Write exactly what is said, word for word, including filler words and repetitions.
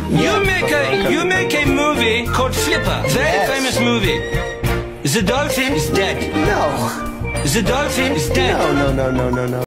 You make a you make a movie called Flipper. Very Yes. famous movie. The dolphin is dead. No. The dolphin is dead. No, no, no, no, no, no.